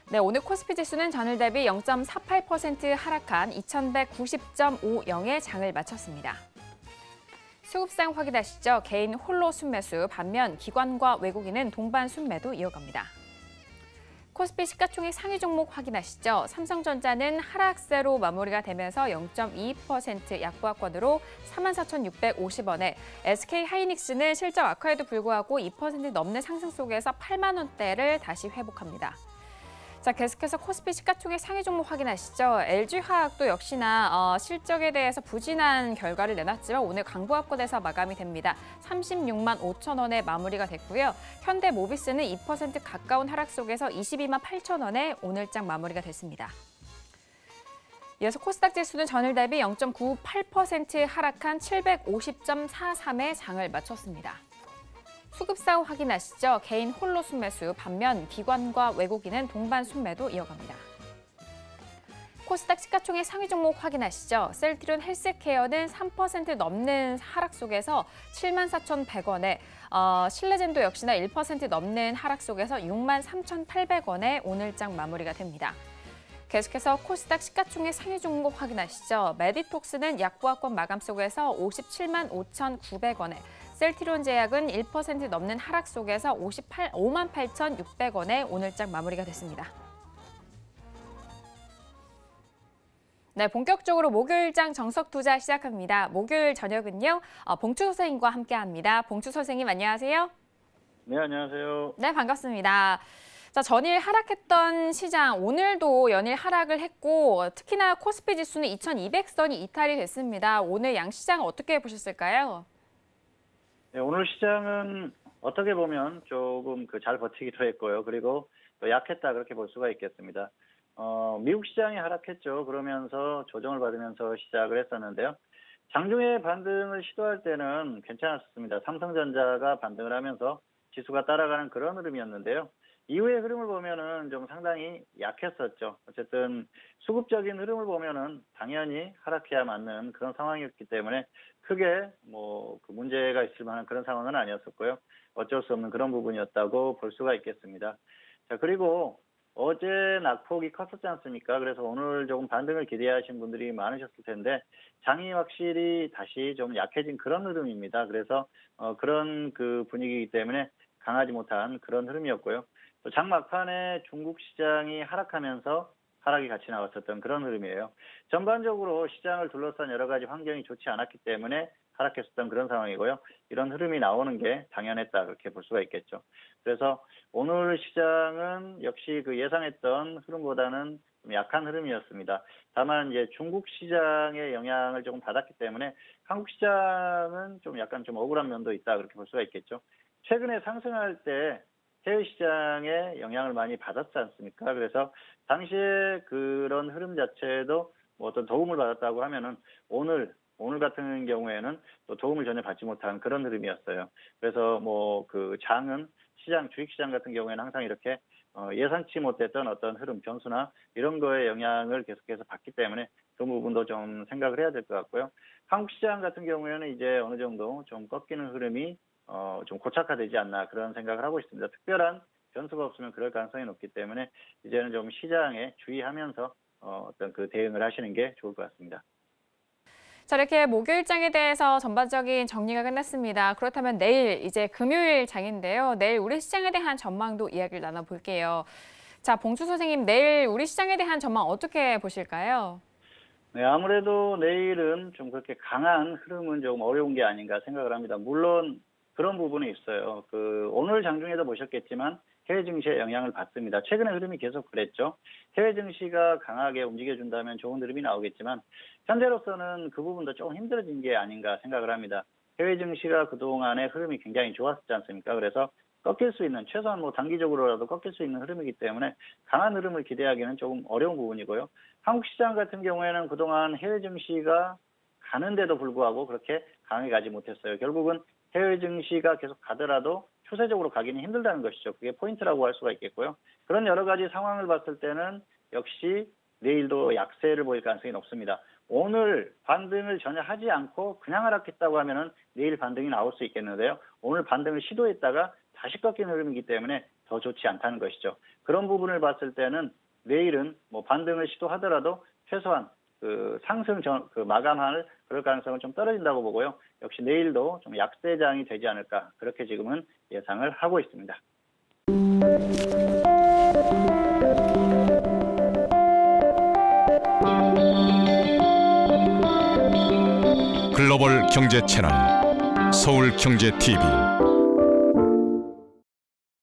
네, 오늘 코스피 지수는 전일 대비 0.48% 하락한 2190.50에 장을 마쳤습니다. 수급상 확인하시죠. 개인 홀로 순매수, 반면 기관과 외국인은 동반 순매도 이어갑니다. 코스피 시가총액 상위 종목 확인하시죠. 삼성전자는 하락세로 마무리가 되면서 0.22% 약보합권으로 44,650원에, SK하이닉스는 실적 악화에도 불구하고 2% 넘는 상승 속에서 8만 원대를 다시 회복합니다. 자, 계속해서 코스피 시가총액 상위 종목 확인하시죠. LG화학도 역시나 실적에 대해서 부진한 결과를 내놨지만 오늘 강보합권에서 마감이 됩니다. 36만 5천 원에 마무리가 됐고요. 현대모비스는 2% 가까운 하락 속에서 22만 8천 원에 오늘장 마무리가 됐습니다. 이어서 코스닥 지수는 전일 대비 0.98% 하락한 750.43에 장을 마쳤습니다. 수급상 확인하시죠. 개인 홀로 순매수, 반면 기관과 외국인은 동반 순매도 이어갑니다. 코스닥 시가총액 상위 종목 확인하시죠. 셀트리온 헬스케어는 3% 넘는 하락 속에서 74,100원에, 신레젠도 역시나 1% 넘는 하락 속에서 63,800원에 오늘장 마무리가 됩니다. 계속해서 코스닥 시가총액 상위 종목 확인하시죠. 메디톡스는 약보합권 마감 속에서 57만 5,900원에, 셀트리온 제약은 1% 넘는 하락 속에서 58,600원에 오늘장 마무리가 됐습니다. 네, 본격적으로 목요일장 정석 투자 시작합니다. 목요일 저녁은요, 봉추 선생님과 함께합니다. 봉추 선생님 안녕하세요. 네, 안녕하세요. 네, 반갑습니다. 자, 전일 하락했던 시장, 오늘도 연일 하락을 했고 특히나 코스피 지수는 2200선이 이탈이 됐습니다. 오늘 양시장 어떻게 보셨을까요? 네, 오늘 시장은 어떻게 보면 조금 잘 버티기도 했고요. 그리고 또 약했다 그렇게 볼 수가 있겠습니다. 미국 시장이 하락했죠. 그러면서 조정을 받으면서 시작을 했었는데요. 장중에 반등을 시도할 때는 괜찮았습니다. 삼성전자가 반등을 하면서 지수가 따라가는 그런 흐름이었는데요. 이후의 흐름을 보면은 좀 상당히 약했었죠. 어쨌든 수급적인 흐름을 보면은 당연히 하락해야 맞는 그런 상황이었기 때문에 크게 문제가 있을 만한 그런 상황은 아니었었고요. 어쩔 수 없는 그런 부분이었다고 볼 수가 있겠습니다. 자, 그리고 어제 낙폭이 컸었지 않습니까? 그래서 오늘 조금 반등을 기대하신 분들이 많으셨을 텐데 장이 확실히 다시 좀 약해진 그런 흐름입니다. 그래서 그런 분위기이기 때문에 강하지 못한 그런 흐름이었고요. 또 장 막판에 중국 시장이 하락하면서 하락이 같이 나왔었던 그런 흐름이에요. 전반적으로 시장을 둘러싼 여러 가지 환경이 좋지 않았기 때문에 하락했었던 그런 상황이고요. 이런 흐름이 나오는 게 당연했다 그렇게 볼 수가 있겠죠. 그래서 오늘 시장은 역시 예상했던 흐름보다는 좀 약한 흐름이었습니다. 다만 이제 중국 시장의 영향을 조금 받았기 때문에 한국 시장은 좀 약간 좀 억울한 면도 있다 그렇게 볼 수가 있겠죠. 최근에 상승할 때 해외 시장에 영향을 많이 받았지 않습니까? 그래서 당시에 그런 흐름 자체도 어떤 도움을 받았다고 하면은 오늘 같은 경우에는 또 도움을 전혀 받지 못한 그런 흐름이었어요. 그래서 장은 주식시장 같은 경우에는 항상 이렇게 예상치 못했던 어떤 흐름 변수나 이런 거에 영향을 계속해서 받기 때문에 그 부분도 좀 생각을 해야 될 것 같고요. 한국 시장 같은 경우에는 이제 어느 정도 좀 꺾이는 흐름이 좀 고착화되지 않나 그런 생각을 하고 있습니다. 특별한 변수가 없으면 그럴 가능성이 높기 때문에 이제는 좀 시장에 주의하면서 어떤 대응을 하시는 게 좋을 것 같습니다. 자, 이렇게 목요일장에 대해서 전반적인 정리가 끝났습니다. 그렇다면 내일 이제 금요일 장인데요. 내일 우리 시장에 대한 전망도 이야기를 나눠볼게요. 자, 봉추 선생님, 내일 우리 시장에 대한 전망 어떻게 보실까요? 네, 아무래도 내일은 좀 그렇게 강한 흐름은 조금 어려운 게 아닌가 생각을 합니다. 물론 그런 부분이 있어요. 오늘 장중에도 보셨겠지만 해외 증시에 영향을 받습니다. 최근의 흐름이 계속 그랬죠. 해외 증시가 강하게 움직여준다면 좋은 흐름이 나오겠지만 현재로서는 그 부분도 조금 힘들어진 게 아닌가 생각을 합니다. 해외 증시가 그동안의 흐름이 굉장히 좋았지 않습니까? 그래서 꺾일 수 있는, 최소한 단기적으로라도 꺾일 수 있는 흐름이기 때문에 강한 흐름을 기대하기는 조금 어려운 부분이고요. 한국 시장 같은 경우에는 그동안 해외 증시가 가는데도 불구하고 그렇게 강하게 가지 못했어요. 결국은 해외 증시가 계속 가더라도 추세적으로 가기는 힘들다는 것이죠. 그게 포인트라고 할 수가 있겠고요. 그런 여러 가지 상황을 봤을 때는 역시 내일도 약세를 보일 가능성이 높습니다. 오늘 반등을 전혀 하지 않고 그냥 하락했다고 하면은 내일 반등이 나올 수 있겠는데요. 오늘 반등을 시도했다가 다시 꺾인 흐름이기 때문에 더 좋지 않다는 것이죠. 그런 부분을 봤을 때는 내일은 뭐 반등을 시도하더라도 최소한 그 상승 그 마감할 그럴 가능성은 좀 떨어진다고 보고요. 역시 내일도 좀 약세장이 되지 않을까 그렇게 지금은 예상을 하고 있습니다. 글로벌 경제 채널 서울경제TV